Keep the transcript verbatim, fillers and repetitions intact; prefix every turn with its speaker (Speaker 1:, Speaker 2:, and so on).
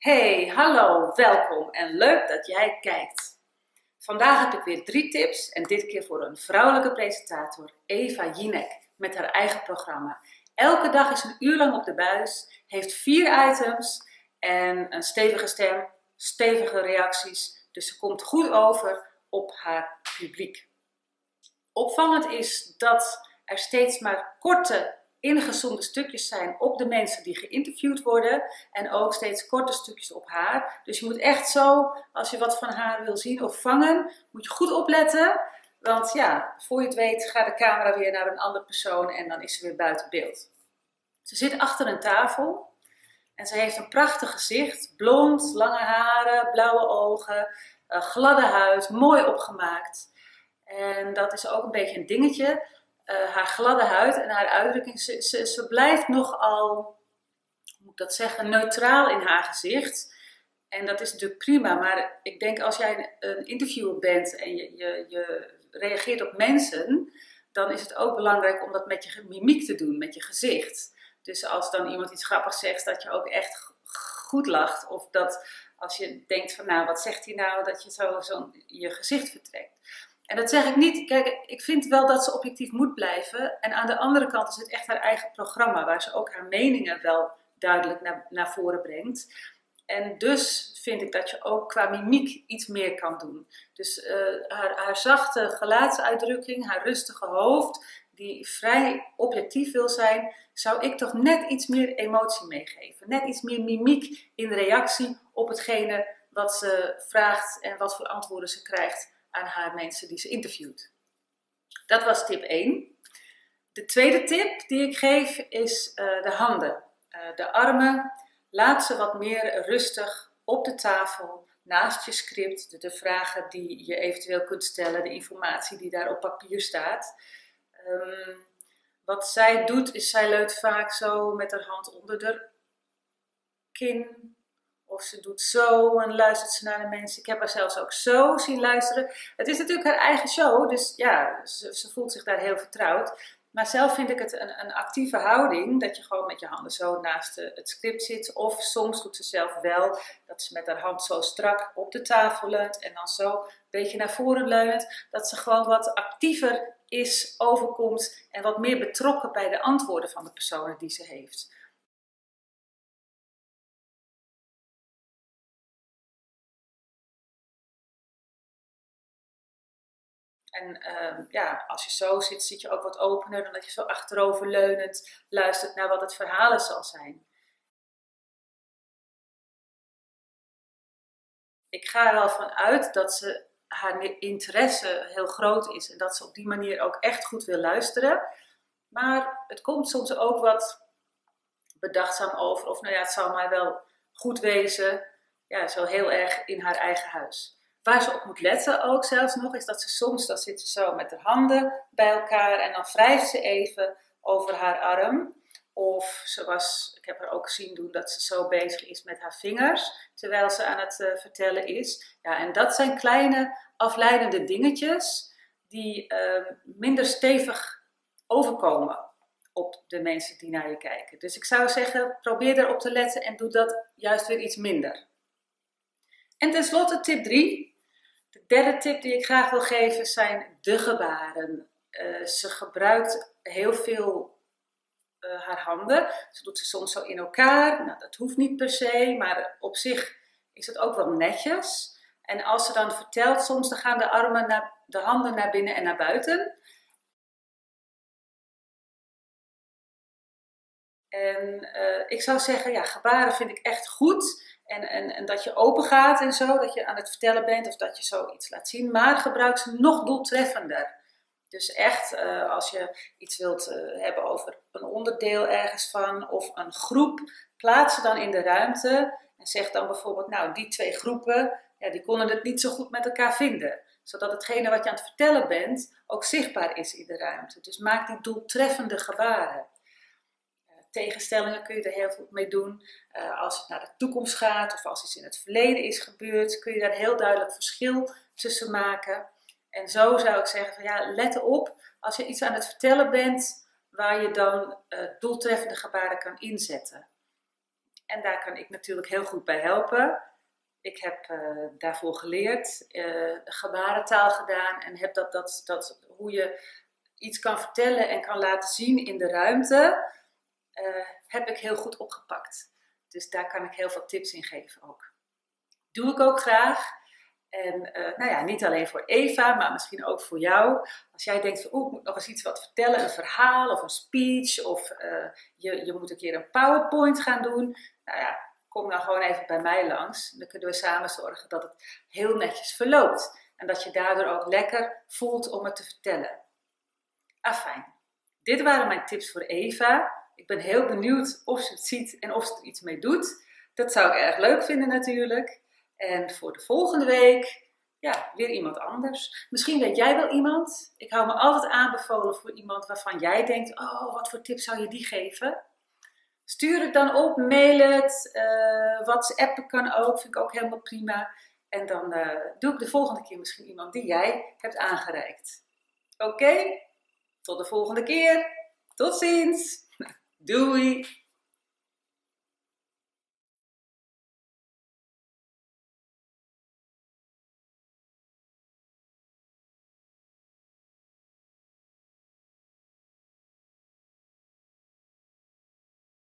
Speaker 1: Hey, hallo, welkom en leuk dat jij kijkt. Vandaag heb ik weer drie tips en dit keer voor een vrouwelijke presentator, Eva Jinek, met haar eigen programma. Elke dag is een uur lang op de buis, heeft vier items en een stevige stem, stevige reacties, dus ze komt goed over op haar publiek. Opvallend is dat er steeds maar korte, ingezoomde stukjes zijn op de mensen die geïnterviewd worden en ook steeds korte stukjes op haar. Dus je moet echt zo, als je wat van haar wil zien of vangen, moet je goed opletten. Want ja, voor je het weet gaat de camera weer naar een andere persoon en dan is ze weer buiten beeld. Ze zit achter een tafel en ze heeft een prachtig gezicht. Blond, lange haren, blauwe ogen, gladde huid, mooi opgemaakt. En dat is ook een beetje een dingetje. Uh, haar gladde huid en haar uitdrukking, ze, ze, ze blijft nogal, hoe moet ik dat zeggen, neutraal in haar gezicht. En dat is natuurlijk prima, maar ik denk als jij een interviewer bent en je, je, je reageert op mensen, dan is het ook belangrijk om dat met je mimiek te doen, met je gezicht. Dus als dan iemand iets grappigs zegt, dat je ook echt goed lacht. Of dat als je denkt van nou, wat zegt hij nou, dat je zo, zo je gezicht vertrekt. En dat zeg ik niet, kijk, ik vind wel dat ze objectief moet blijven. En aan de andere kant is het echt haar eigen programma, waar ze ook haar meningen wel duidelijk naar, naar voren brengt. En dus vind ik dat je ook qua mimiek iets meer kan doen. Dus uh, haar, haar zachte gelaatsuitdrukking, haar rustige hoofd, die vrij objectief wil zijn, zou ik toch net iets meer emotie meegeven. Net iets meer mimiek in reactie op hetgene wat ze vraagt en wat voor antwoorden ze krijgt aan haar mensen die ze interviewt. Dat was tip één. De tweede tip die ik geef is uh, de handen. Uh, de armen, laat ze wat meer rustig op de tafel, naast je script, de, de vragen die je eventueel kunt stellen, de informatie die daar op papier staat. Um, wat zij doet is, zij leunt vaak zo met haar hand onder de kin. Of ze doet zo en luistert ze naar de mensen. Ik heb haar zelfs ook zo zien luisteren. Het is natuurlijk haar eigen show, dus ja, ze, ze voelt zich daar heel vertrouwd. Maar zelf vind ik het een, een actieve houding, dat je gewoon met je handen zo naast de, het script zit. Of soms doet ze zelf wel dat ze met haar hand zo strak op de tafel leunt en dan zo een beetje naar voren leunt. Dat ze gewoon wat actiever is, overkomt en wat meer betrokken bij de antwoorden van de personen die ze heeft. En uh, ja, als je zo zit, zit je ook wat opener dan dat je zo achteroverleunend luistert naar wat het verhaal zal zijn. Ik ga er wel van uit dat ze, haar interesse heel groot is en dat ze op die manier ook echt goed wil luisteren. Maar het komt soms ook wat bedachtzaam over, of nou ja, het zou maar wel goed wezen, ja, zo heel erg in haar eigen huis. Waar ze op moet letten ook zelfs nog, is dat ze soms, dan zit ze zo met haar handen bij elkaar en dan wrijft ze even over haar arm. Of ze was, ik heb haar ook zien doen dat ze zo bezig is met haar vingers, terwijl ze aan het uh, vertellen is. Ja, en dat zijn kleine afleidende dingetjes die uh, minder stevig overkomen op de mensen die naar je kijken. Dus ik zou zeggen, probeer erop te letten en doe dat juist weer iets minder. En tenslotte tip drie. De derde tip die ik graag wil geven zijn de gebaren. Uh, ze gebruikt heel veel uh, haar handen. Ze doet ze soms zo in elkaar. Nou, dat hoeft niet per se, maar op zich is het ook wel netjes. En als ze dan vertelt, soms dan gaan de armen naar, de handen naar binnen en naar buiten. En uh, ik zou zeggen, ja, gebaren vind ik echt goed. En, en, en dat je open gaat en zo, dat je aan het vertellen bent of dat je zoiets laat zien. Maar gebruik ze nog doeltreffender. Dus echt, uh, als je iets wilt uh, hebben over een onderdeel ergens van of een groep, plaats ze dan in de ruimte. En zeg dan bijvoorbeeld, nou, die twee groepen, ja, die konden het niet zo goed met elkaar vinden. Zodat hetgene wat je aan het vertellen bent, ook zichtbaar is in de ruimte. Dus maak die doeltreffende gebaren. Tegenstellingen kun je er heel goed mee doen. Uh, als het naar de toekomst gaat of als iets in het verleden is gebeurd, kun je daar een heel duidelijk verschil tussen maken. En zo zou ik zeggen van ja, let op als je iets aan het vertellen bent waar je dan uh, doeltreffende gebaren kan inzetten. En daar kan ik natuurlijk heel goed bij helpen. Ik heb uh, daarvoor geleerd, uh, gebarentaal gedaan en heb dat, dat, dat hoe je iets kan vertellen en kan laten zien in de ruimte, uh, heb ik heel goed opgepakt. Dus daar kan ik heel veel tips in geven ook. Doe ik ook graag. En uh, nou ja, niet alleen voor Eva, maar misschien ook voor jou. Als jij denkt van, oeh, ik moet nog eens iets wat vertellen, een verhaal of een speech. Of uh, je, je moet een keer een PowerPoint gaan doen. Nou ja, kom dan gewoon even bij mij langs. Dan kunnen we samen zorgen dat het heel netjes verloopt. En dat je daardoor ook lekker voelt om het te vertellen. Afijn, dit waren mijn tips voor Eva. Ik ben heel benieuwd of ze het ziet en of ze er iets mee doet. Dat zou ik erg leuk vinden natuurlijk. En voor de volgende week, ja, weer iemand anders. Misschien weet jij wel iemand. Ik hou me altijd aanbevolen voor iemand waarvan jij denkt, oh, wat voor tips zou je die geven? Stuur het dan op, mail het, uh, WhatsAppen kan ook, vind ik ook helemaal prima. En dan uh, doe ik de volgende keer misschien iemand die jij hebt aangereikt. Oké, okay? Tot de volgende keer. Tot ziens. Doei.